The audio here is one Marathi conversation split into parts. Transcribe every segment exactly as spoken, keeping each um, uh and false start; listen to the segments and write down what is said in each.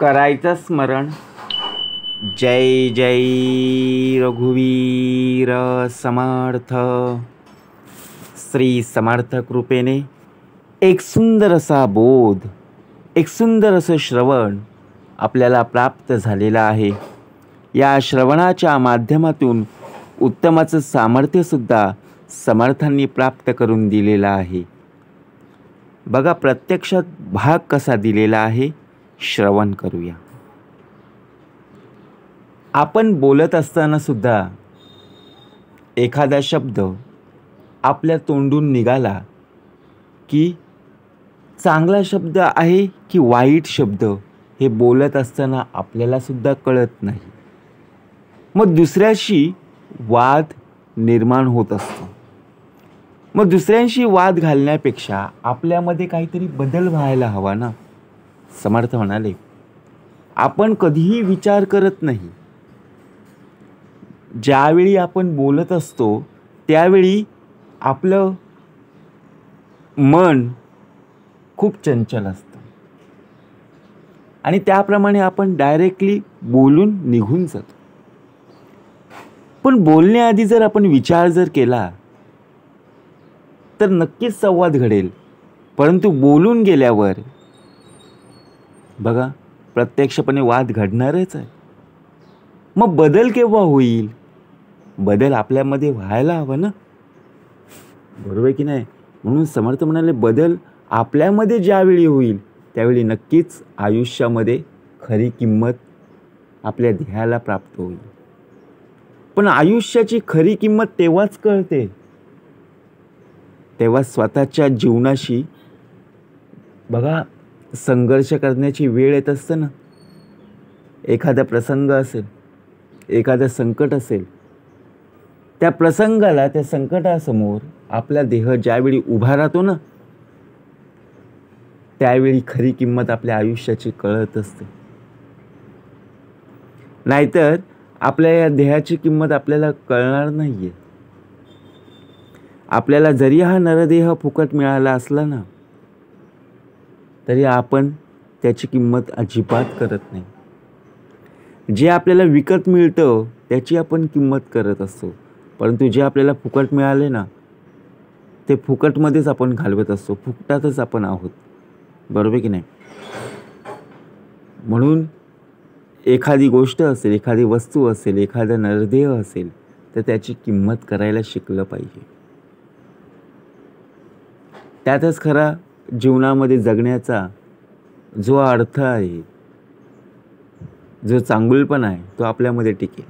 करायचं स्मरण. जय जय रघुवीर समर्थ. श्री समर्थ कृपेने एक सुंदर असा बोध, एक सुंदर असं श्रवण आपल्याला प्राप्त झालेलं आहे. या श्रवणाच्या माध्यमातून उत्तमाचं सामर्थ्यसुद्धा समर्थांनी प्राप्त करून दिलेलं आहे. बघा प्रत्यक्षात भाग कसा दिलेला आहे, श्रवण करूया. आपण बोलत असताना सुद्धा एखादा शब्द आपल्या तोंडून निघाला की चांगला शब्द आहे की वाईट शब्द हे बोलत असताना आपल्याला सुद्धा कळत नाही. मग दुसऱ्याशी वाद निर्माण होत असतो. मग दुसऱ्यांशी वाद घालण्यापेक्षा आपल्यामध्ये काहीतरी बदल व्हायला हवा ना. समर्थ म्हणाले आपण कधीही विचार करत नाही. ज्यावेळी आपण बोलत असतो त्यावेळी आपलं मन खूप चंचल असतं आणि त्याप्रमाणे आपण डायरेक्टली बोलून निघून जातो. पण बोलण्याआधी जर आपण विचार जर केला तर नक्कीच संवाद घडेल. परंतु बोलून गेल्यावर बघा प्रत्यक्षपणे वाद घडणारच आहे. मग बदल केव्हा होईल? बदल आपल्यामध्ये व्हायला हवा ना, बरोबर की नाही? म्हणून समर्थ म्हणाले बदल आपल्यामध्ये ज्यावेळी होईल त्यावेळी नक्कीच आयुष्यामध्ये खरी किंमत आपल्या ध्येयाला प्राप्त होईल. पण आयुष्याची खरी किंमत तेव्हाच कळते तेव्हा स्वतःच्या जीवनाशी बघा संघर्ष करण्याची वेळ येत असते ना. एखादा प्रसंग असेल, एखादं संकट असेल, त्या प्रसंगाला त्या संकटासमोर आपला देह ज्यावेळी उभा राहतो ना त्यावेळी खरी किंमत आपल्या आयुष्याची कळत असते. नाहीतर आपल्या या देहाची किंमत आपल्याला कळणार नाहीये. आपल्याला जरी हा नरदेह फुकट मिळाला असला ना तरी आपण त्याची किंमत अजिबात करत नाही. जे आपल्याला विकत मिळतं त्याची आपण किंमत करत असतो. परंतु जे आपल्याला फुकट मिळाले ना ते फुकटमध्येच आपण घालवत असतो, फुकटातच आपण आहोत, बरोबर की नाही? म्हणून एखादी गोष्ट असेल, एखादी वस्तू असेल, एखादा नरदेह असेल तर त्याची किंमत करायला शिकलं पाहिजे. त्यातच खरा जीवनामध्ये जगण्याचा जो अर्थ आहे, जो चांगुलपणा आहे तो आपल्यामध्ये टिकेल.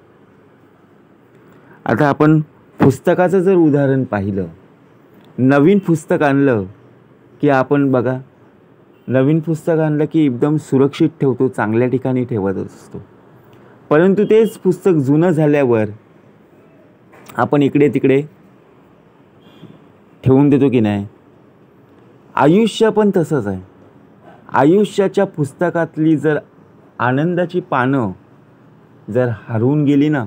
आता आपण पुस्तकाचं जर उदाहरण पाहिलं, नवीन पुस्तक आणलं की आपण बघा नवीन पुस्तक आणलं की एकदम सुरक्षित ठेवतो, चांगल्या ठिकाणी ठेवत असतो. परंतु तेच पुस्तक जुनं झाल्यावर आपण इकडे तिकडे ठेवून देतो की नाही. आयुष्य पण तसंच आहे. आयुष्याच्या पुस्तकातली जर आनंदाची पानं जर हरवून गेली ना,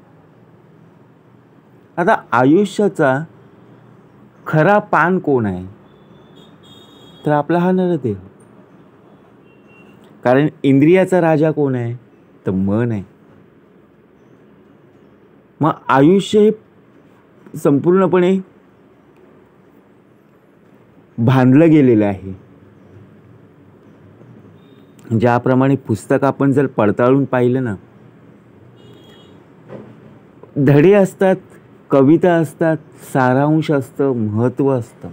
आता आयुष्याचा खरा पान कोण आहे तर आपला हा नरदेह. कारण इंद्रियाचा राजा कोण आहे तर मन आहे. मग आयुष्य हे संपूर्णपणे बांधलं गेलेलं आहे. ज्याप्रमाणे पुस्तक आपण जर पडताळून पाहिलं ना, धडे असतात, कविता असतात, सारांश असतं, महत्त्व असतं.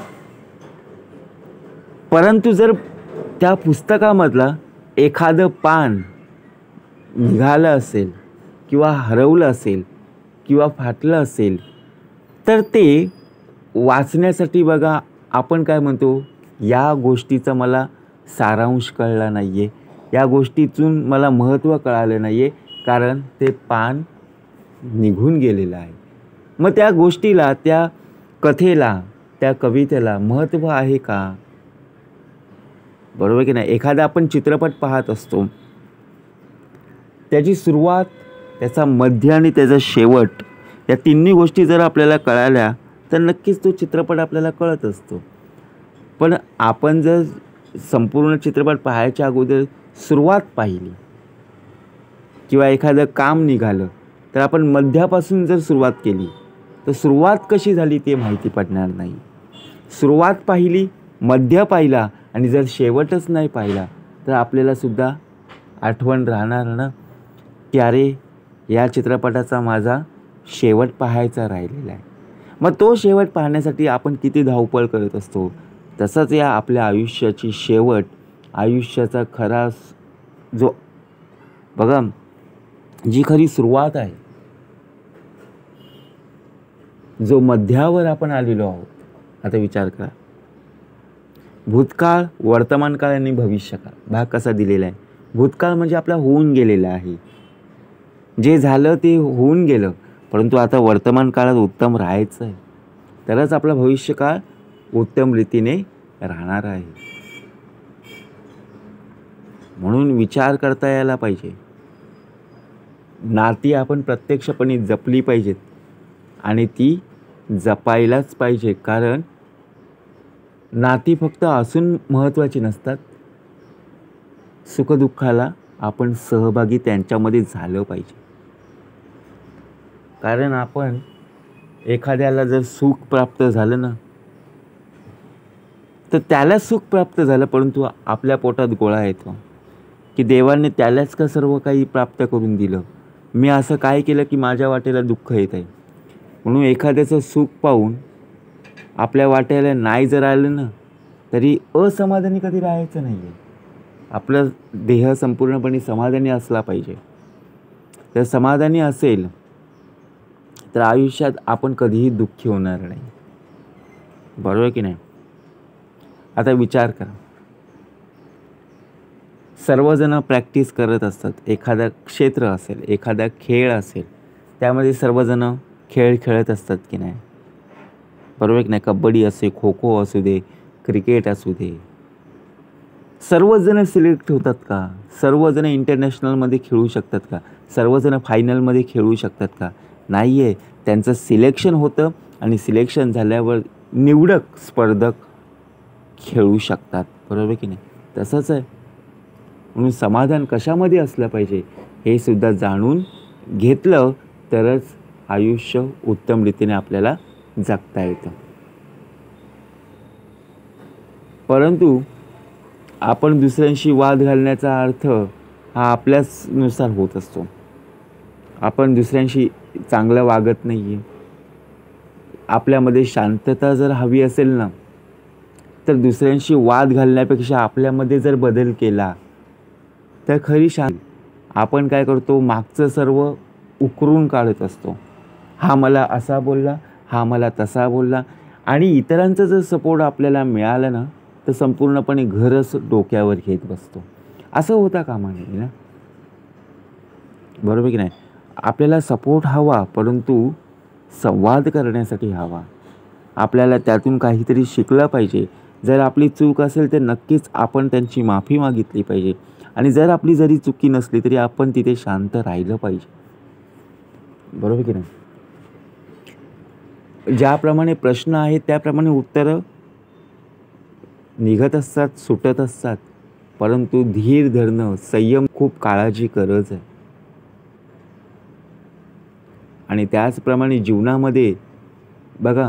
परंतु जर त्या पुस्तकामधला एखादं पान निघालं असेल किंवा हरवलं असेल किंवा फाटलं असेल तर ते वाचण्यासाठी बघा आपण काय म्हणतो, या गोष्टीचा मला सारांश कळला नाही आहे, या गोष्टीतून मला महत्त्व कळालं नाही आहे, कारण ते पान निघून गेलेलं आहे. मग त्या गोष्टीला, त्या कथेला, त्या कवितेला महत्त्व आहे का? बरोबर की नाही? एखादा आपण चित्रपट पाहत असतो, त्याची सुरुवात, त्याचा मध्य आणि त्याचा शेवट या तिन्ही गोष्टी जर आपल्याला कळाल्या तर नक्कीच तो चित्रपट आपल्याला कळत असतो. पण आपण जर संपूर्ण चित्रपट पाहायच्या अगोदर सुरुवात पाहिली किंवा एखादं काम निघालं तर आपण मध्यापासून जर सुरुवात केली तर सुरुवात कशी झाली ते माहिती पडणार नाही. सुरुवात पाहिली, मध्य पाहिला आणि जर शेवटच नाही पाहिला तर आपल्याला सुद्धा आठवण राहणार ना की अरे या चित्रपटाचा माझा शेवट पाहायचा राहिलेला आहे. मग तो शेवट पाहण्यासाठी आपण किती धावपळ करत असतो. तसंच या आपल्या आयुष्याची शेवट, आयुष्याचा खरा जो बघा जी खरी सुरुवात आहे, जो मध्यावर आपण आलेलो आहोत. आता विचार करा, भूतकाळ, वर्तमानकाळ आणि भविष्यकाळ भाग कसा दिलेला आहे. भूतकाळ म्हणजे आपला होऊन गेलेला आहे, जे झालं ते होऊन गेलं, परंतु आता वर्तमान काळात उत्तम राहायचं आहे, तरच आपला भविष्यकाळ उत्तम रीतीने राहणार आहे. म्हणून विचार करता यायला पाहिजे. नाती आपण प्रत्यक्षपणे जपली पाहिजेत आणि ती जपायलाच पाहिजे. कारण नाती फक्त असून महत्त्वाची नसतात, सुखदुःखाला आपण सहभागी त्यांच्यामध्ये झालं पाहिजे. कारण आपण एखाद्याला जर सुख प्राप्त झालं ना तर त्याला सुख प्राप्त झालं, परंतु आपल्या पोटात गोळा येतो की देवाने त्यालाच का सर्व काही प्राप्त करून दिलं, मी असं काय केलं की माझ्या वाटेला दुःख येत आहे. म्हणून एखाद्याचं सुख पाहून आपल्या वाट्याला नाही जर आलं ना तरी असमाधानी कधी राहायचं नाही आहे. आपला देह संपूर्णपणे समाधानी असला पाहिजे. तर समाधानी असेल तर आयुष्यात आपण कधीही दुःखी होणार नाही. बरोबर की नाही. आता विचार करा, सर्वजण प्रॅक्टिस करत असतात. एखादा क्षेत्र असेल, एखादा खेळ असेल, त्यामध्ये सर्वजण खेळ खेळत असतात की नाही. बरोबर की नाही. कबड्डी असे, खो खो असू दे, क्रिकेट असू दे, सर्वजण सिलेक्ट होतात का? सर्वजण इंटरनॅशनलमध्ये खेळू शकतात का? सर्वजण फायनलमध्ये खेळू शकतात का? नाही आहे. त्यांचं सिलेक्शन होतं आणि सिलेक्शन झाल्यावर निवडक स्पर्धक खेळू शकतात. बरोबर की नाही. तसंच आहे. म्हणून समाधान कशामध्ये असलं पाहिजे हे सुद्धा जाणून घेतलं तरच आयुष्य उत्तम रीतीने आपल्याला जगता येतं. परंतु आपण दुसऱ्यांशी वाद घालण्याचा अर्थ हा आपल्याच नुसार होत असतो. आपण दुसऱ्यांशी चांगलं वागत नाही आहे. आपल्यामध्ये शांतता जर हवी असेल ना तर दुसऱ्यांशी वाद घालण्यापेक्षा आपल्यामध्ये जर बदल केला तर खरी शांत. आपण काय करतो, मागचं सर्व उकरून काढत असतो. हा मला असा बोलला, हा मला तसा बोलला, आणि इतरांचा जर सपोर्ट आपल्याला मिळाला ना तर संपूर्णपणे घरच डोक्यावर घेत बसतो. असं होता कामा नये ना. बरोबर की नाही. आपल्याला सपोर्ट हवा, परंतु संवाद करण्यासाठी हवा. आपल्याला त्यातून काहीतरी शिकलं पाहिजे. जर आपली चूक असेल तर नक्कीच आपण त्यांची माफी मागितली पाहिजे, आणि जर आपली जरी चुकी नसली तरी आपण तिथे शांत राहिलं पाहिजे. बरोबर की नाही. ज्याप्रमाणे प्रश्न आहेत त्याप्रमाणे उत्तरं निघत असतात, सुटत असतात, परंतु धीर धरणं, संयम खूप काळाची गरज आहे. आणि त्याचप्रमाणे जीवनामध्ये बघा,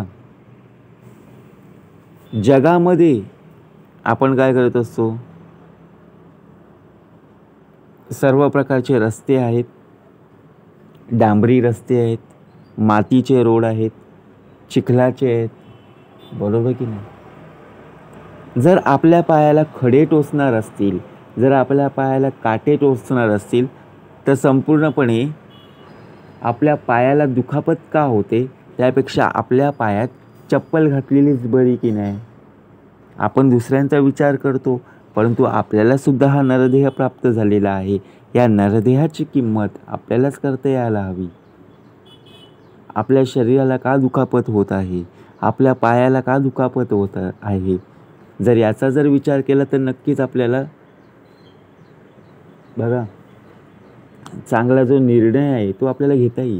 जगामध्ये आपण काय करत असतो, सर्व प्रकारचे रस्ते आहेत. डांबरी रस्ते आहेत, मातीचे रोड आहेत, चिखलाचे आहेत. बरोबर की नाही. जर आपल्या पायाला खडे टोचणार असतील, जर आपल्या पायाला काटे टोचणार असतील तर संपूर्णपणे आपल्या पायाला दुखापत का होते त्यापेक्षा आपल्या पायात चप्पल घातलेलीच बरी की नाही. आपण दुसऱ्यांचा विचार करतो, परंतु आपल्याला सुद्धा हा नरदेह प्राप्त झालेला आहे. या नरदेहाची किंमत आपल्यालाच करता यायला हवी. आपल्या शरीराला का दुखापत होत आहे, आपल्या पायाला का दुखापत होत आहे, जर याचा जर विचार केला तर नक्कीच आपल्याला बघा चांगला जो निर्णय आहे तो आपल्याला घेता येईल.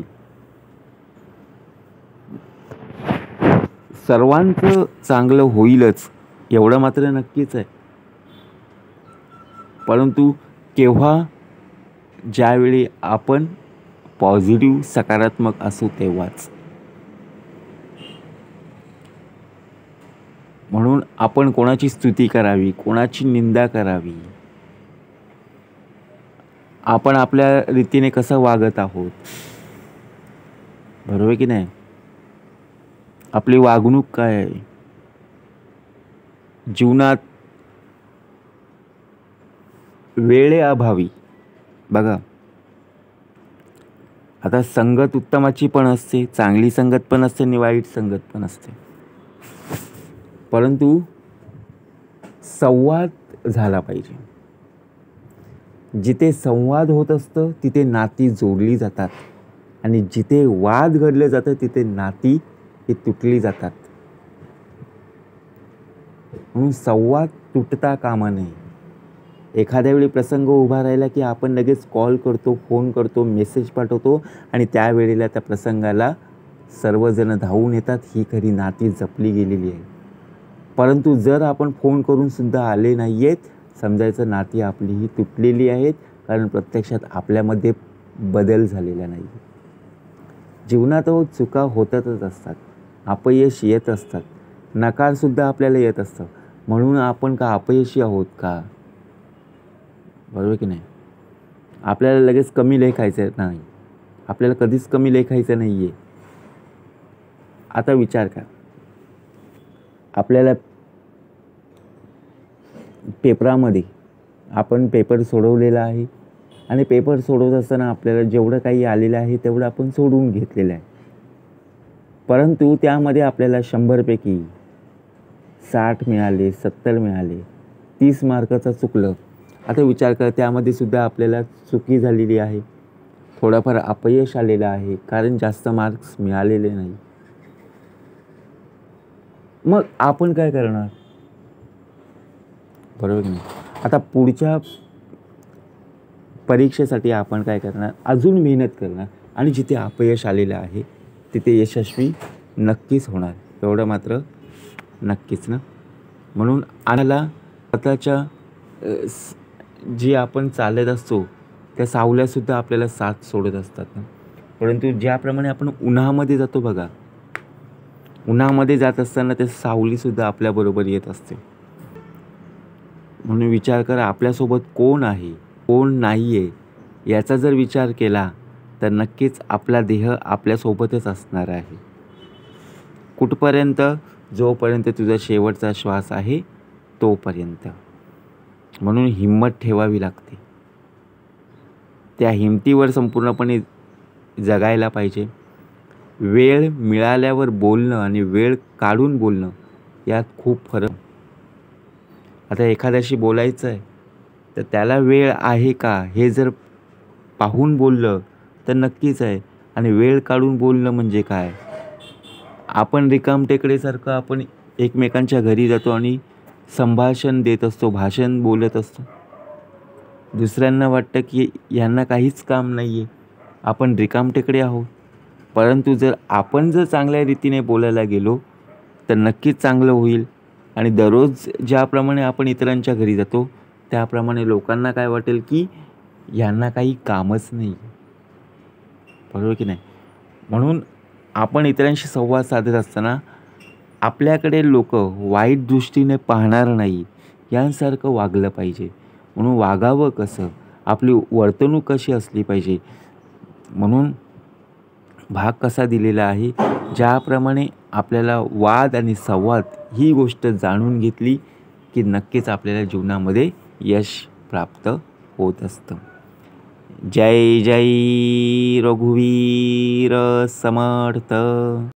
सर्वांचं चांगलं होईलच एवढं मात्र नक्कीच आहे, परंतु केव्हा? ज्यावेळी आपण पॉझिटिव्ह सकारात्मक असू तेव्हाच. म्हणून आपण कोणाची स्तुती करावी, कोणाची निंदा करावी, आपण आपल्या रीतीने कसं वागत आहोत, बरोबर की नाही? आपली वागणूक काय आहे जीवनात? वेळेअभावी बघा, आता संगत उत्तमाची पण असते, चांगली संगत पण असते आणि वाईट संगत पण असते. परंतु संवाद झाला पाहिजे. जिथे संवाद होत असतं तिथे नाती जोडली जातात आणि जिथे वाद घडले जातं तिथे नाती ही तुटली जातात. म्हणून संवाद तुटता कामा नये. एखाद्या वेळी प्रसंग उभा राहिला की आपण लगेच कॉल करतो, फोन करतो, मेसेज पाठवतो आणि त्यावेळेला त्या प्रसंगाला सर्वजण धावून येतात. ही खरी नाती जपली गेलेली आहे. परंतु जर आपण फोन करून सुद्धा आले नाही आहेत, समजायचं नाती आपली ही तुटलेली आहेत, कारण प्रत्यक्षात आपल्यामध्ये बदल झालेला नाही. जीवनात चुका होतच असतात, अपयश येत असतात, नकारसुद्धा आपल्याला येत असतं. म्हणून आपण का अपयशी आहोत का? बरोबर की नाही? आपल्याला लगेच कमी लेखायचं नाही, आपल्याला कधीच कमी लेखायचं नाही आहे. आता विचार करा, आपल्याला पेपरामध्ये आपण पेपर सोडवलेला आहे आणि पेपर सोडवत असताना आपल्याला जेवढं काही आलेलं आहे तेवढं आपण सोडवून घेतलेलं आहे. परंतु त्यामध्ये आपल्याला शंभरपैकी साठ मिळाले, सत्तर मिळाले, तीस मार्काचं चुकलं. आता विचार करा, त्यामध्ये सुद्धा आपल्याला चुकी झालेली आहे, थोडंफार अपयश आलेलं आहे, कारण जास्त मार्क्स मिळालेले नाही. मग आपण काय करणार? बरोबर की नाही? आता पुढच्या परीक्षेसाठी आपण काय करणार? अजून मेहनत करणार आणि जिथे अपयश आलेलं आहे तिथे यशस्वी नक्कीच होणार, एवढं मात्र नक्कीच ना. म्हणून आम्हाला स्वतःच्या जी आपण चालत असतो त्या सावल्यासुद्धा आपल्याला साथ सोडत असतात ना. परंतु ज्याप्रमाणे आपण उन्हामध्ये जातो बघा, उन्हामध्ये जात असताना ते सावलीसुद्धा आपल्याबरोबर येत असते. म्हणून विचार करा, आपल्यासोबत कोण आहे, कोण नाही आहे याचा जर विचार केला तर नक्कीच आपला देह आपल्यासोबतच असणार आहे. कुठपर्यंत? जोपर्यंत तुझा शेवटचा श्वास आहे तोपर्यंत. म्हणून हिंमत ठेवावी लागते. त्या हिमतीवर संपूर्णपणे जगायला पाहिजे. वेळ मिळाल्यावर बोलणं आणि वेळ काढून बोलणं यात खूप फरक. आता एखाद्याशी बोलायचं आहे तर त्याला वेळ आहे का हे जर पाहून बोललं तर नक्कीच आहे. आणि वेळ काढून बोलणं म्हणजे काय? आपण रिकामटेकडीसारखं आपण एकमेकांच्या घरी जातो आणि संभाषण देत असतो, भाषण बोलत असतो. दुसऱ्यांना वाटतं की यांना काहीच काम नाही आहे, आपण रिकामटेकडे आहोत. परंतु जर आपण जर चांगल्या रीतीने बोलायला गेलो तर नक्कीच चांगलं होईल. आणि दररोज ज्याप्रमाणे आपण इतरांच्या घरी जातो त्याप्रमाणे लोकांना काय वाटेल की यांना काही कामच नाही, बरोबर की नाही? म्हणून आपण इतरांशी संवाद साधत असताना आपल्याकडे लोक वाईट दृष्टीने पाहणार नाही यांसारखं वागलं पाहिजे. म्हणून वागावं कसं, आपली वर्तणूक कशी असली पाहिजे, म्हणून भाग कसा दिलेला आहे. ज्याप्रमाणे आपल्याला वाद आणि संवाद ही गोष्ट जाणून घेतली की नक्कीच आपल्याला जीवनामध्ये यश प्राप्त होत असतं. जय जय रघुवीर समर्थ.